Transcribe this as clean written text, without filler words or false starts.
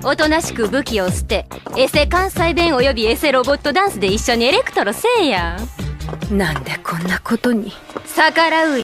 おとなしく武器を捨て、エセ関西弁およびエセロボットダンスで一緒にエレクトロせえや。 なんでこんなことに。 逆らう